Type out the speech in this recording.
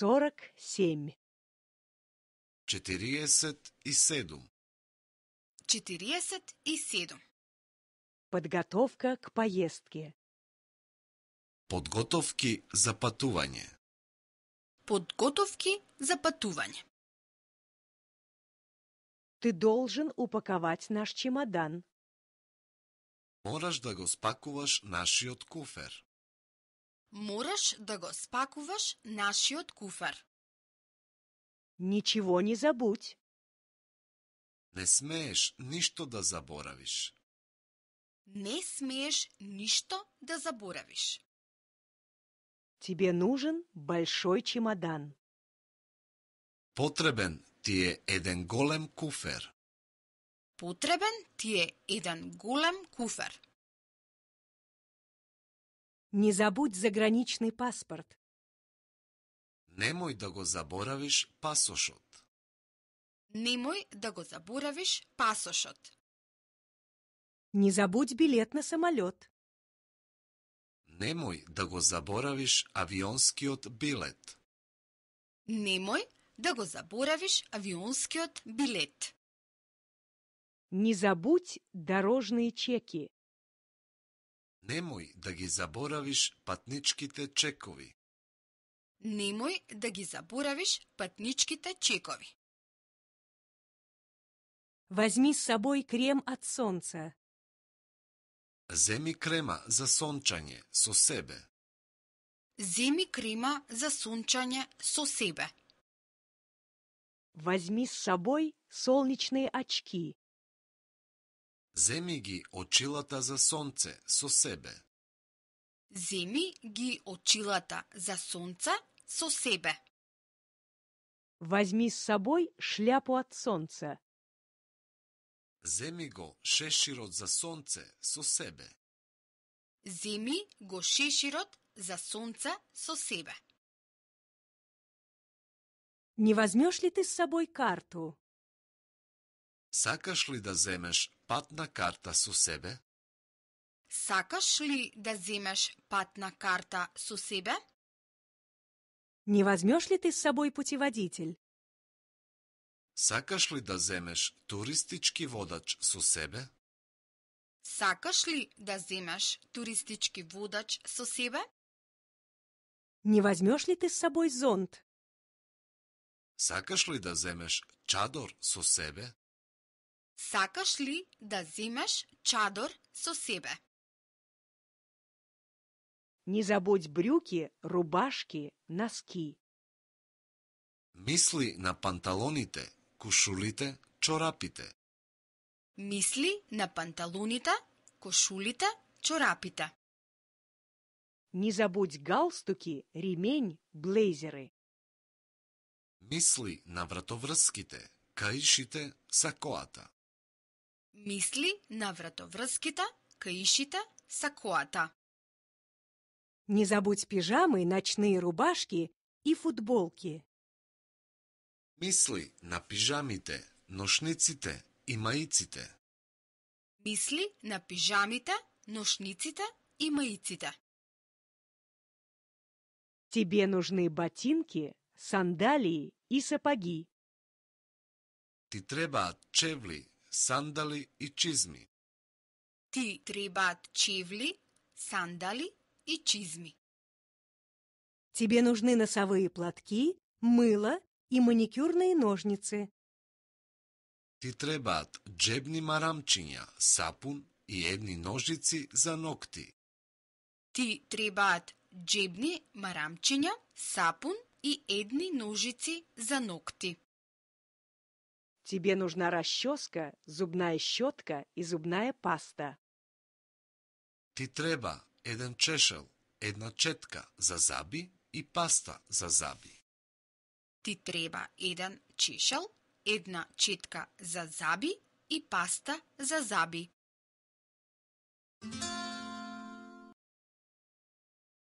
47. 47. 47. Подготовка к поездке. Подготовки за патување. Подготовки за патување. Ты должен упаковать наш чемодан. Мораш да го спакуваш нашиот куфер. Мораш да го спакуваш нашиот куфер. Ничего не забудь. Не смееш ништо да заборавиш. Не смееш ништо да заборавиш. Тебе нужен большой чемодан. Потребен ти е еден голем куфер. Потребен ти е еден голем куфер. Не забудь заграничный паспорт. Немој да го заборавиш пасошот. Немој да го заборавиш пасошот. Не забудь билет на самолет. Немој да го заборавиш авионскиот билет. Немој да го заборавиш авионскиот билет. Не забудь дорожные чеки. Немој да ги заборавиш патничките чекови. Немој да ги заборавиш патничките чекови. Возьми с собой крем от солнца. Земи крема за сончање со себе. Земи крема за сончање со себе. Возьми с собой солнечные очки. Земи ги очилата за сонце со себе. Земи ги очилата за сонце со себе. Возьми с собой шляпу от солнца. Земи го шеширот за сонце со себе. Земи го шеширот за сонце со себе. Не возьмешь ли ты с собой карту? Сакаш ли да земеш патна карта со себе? Сакаш ли да земеш патна карта со себе? Не возьмешь ли ты с собой путеводитель? Сакаш ли да земеш туристички водач со себе? Сакаш ли да земеш туристички водач со себе? Не возьмешь ли ты с собой зонт? Сакаш ли да земеш чадор со себе? Сакаш ли да земеш чадор со себе? Не забудь брюки, рубашки, носки. Мисли на панталоните, кушулите, чорапите. Мисли на панталоните, кошулите, чорапите. Не забудь галстуки, ремень, блейзеры. Мисли на вратоврските, каишите, сакоата. Мисли на вратоврските, каишите, сакоата. Не забудь пижамы, ночные рубашки и футболки. Мисли на пижамите, ношниците и маиците. Мисли на пижамите, ношниците и маиците. Тебе нужны ботинки, сандалии и сапоги. Ти требаат чевли, сандали и чизми. Ти требаат чевли, сандали и чизми. Тебе нужны носовые платки, мыло и маникюрные ножницы. Ти требаат джебни марамчиња, сапун и едни ножици за ногти. Ти требаат джебни марамчиња, сапун и едни ножици за ногти. Тебе нужна расческа, зубная щетка и зубная паста. Ти треба еден чешел, една четка за заби и паста за заби. Ти треба еден чешел, една четка за заби и паста за заби.